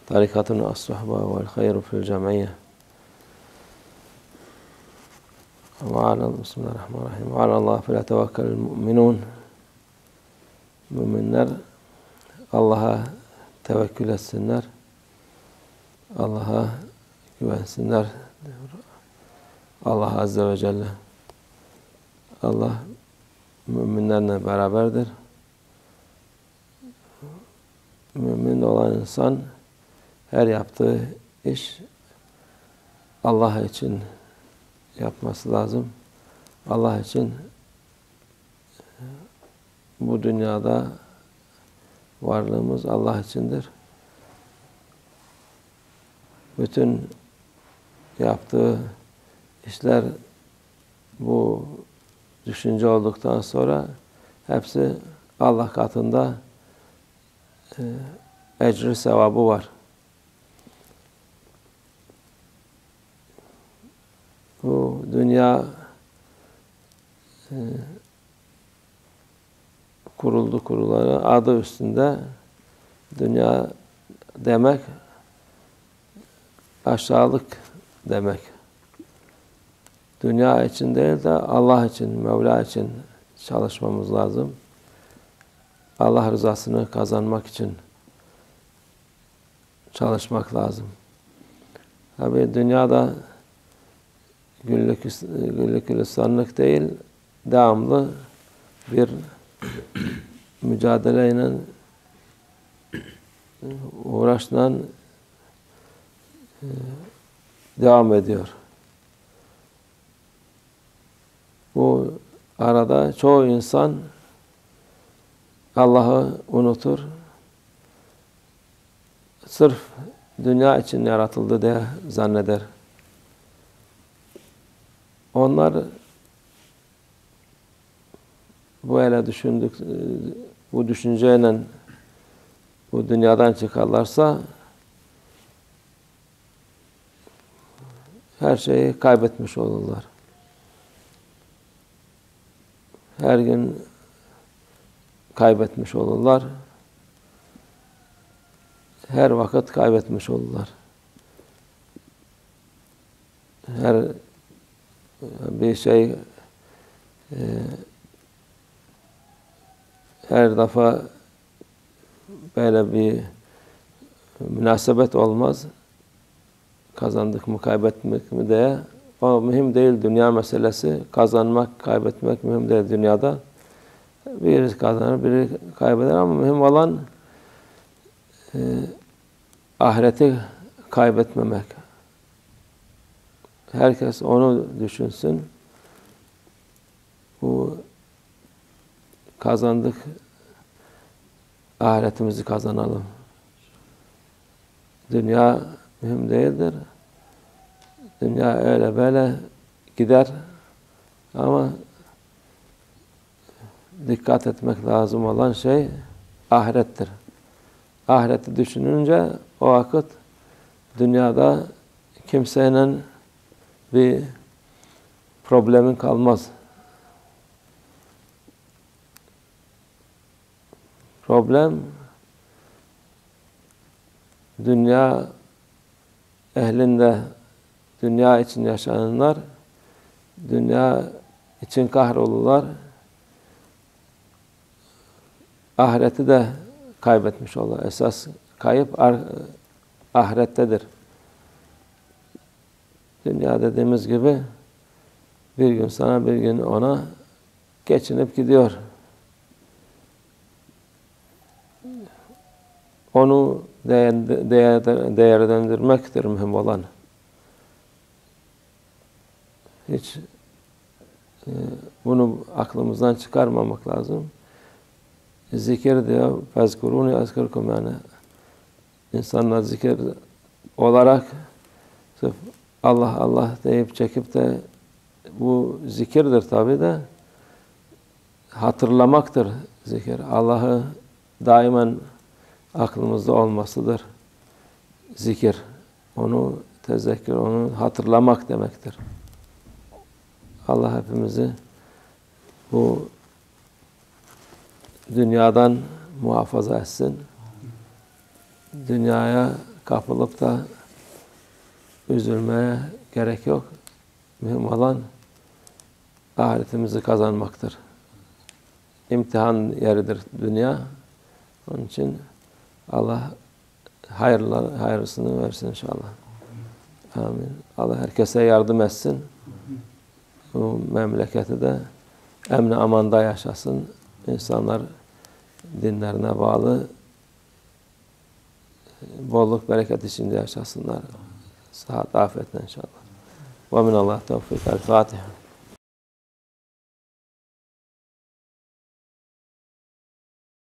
tarikatun as-suhba vel hayru fil cemiyye. Bismillahirrahmanirrahim. Ve alallah feletevekkelil mu'minun. Müminler Allah'a tevekkül etsinler. Allah'a güvensinler. Allah Azze ve Celle. Allah müminlerle beraberdir. Mümin olan insan her yaptığı iş Allah için yapması lazım. Allah için bu dünyada varlığımız Allah içindir. Bütün yaptığı işler bu düşünce olduktan sonra hepsi Allah katında ecri sevabı var. Bu dünya kuruldu kuruları adı üstünde. Dünya demek aşağılık demek. Dünya için değil de Allah için, Mevla için çalışmamız lazım. Allah rızasını kazanmak için çalışmak lazım. Tabii dünyada güllük gülistanlık değil, devamlı bir mücadeleyle uğraşla devam ediyor. Bu arada çoğu insan Allah'ı unutur. Sırf dünya için yaratıldı diye zanneder. Onlar bu düşünceyle bu dünyadan çıkarlarsa her şeyi kaybetmiş olurlar. Her gün kaybetmiş olurlar. Her vakit kaybetmiş olurlar. Her bir şey her defa böyle bir münasebet olmaz. Kazandık mı, kaybetmek mi diye. O mühim değil dünya meselesi. Kazanmak, kaybetmek mühim değil dünyada. Biri kazanır, biri kaybeder ama mühim olan ahireti kaybetmemek. Herkes onu düşünsün. Bu kazandık, ahiretimizi kazanalım. Dünya mühim değildir. Dünya öyle böyle gider. Ama dikkat etmek lazım olan şey ahirettir. Ahireti düşününce o vakit dünyada kimseyle bir problemin kalmaz. Problem dünya ehlinde, dünya için yaşayanlar dünya için kahrolurlar. Ahireti de kaybetmiş olur. Esas kayıp ahirettedir. Dünya dediğimiz gibi bir gün sana bir gün ona geçinip gidiyor. Onu değerlendirmektir mühim olan. Hiç bunu aklımızdan çıkarmamak lazım. Zikir diyor, fezkuruni azkurkum yani. İnsanlar zikir olarak sırf Allah Allah deyip çekip de bu zikirdir tabi de hatırlamaktır zikir. Allah'ı daimen aklımızda olmasıdır zikir. Onu tezekkür, onu hatırlamak demektir. Allah hepimizi bu dünyadan muhafaza etsin. Dünyaya kapılıp da üzülmeye gerek yok. Mühim olan ahiretimizi kazanmaktır. İmtihan yeridir dünya. Onun için Allah hayırlısını versin inşallah. Amin. Allah herkese yardım etsin. Bu memleketi de emni amanda yaşasın. İnsanlar dinlerine bağlı bolluk bereket içinde yaşasınlar. Sıhhat, afiyetle inşallah. Ve minallah tevfik. El Fatiha.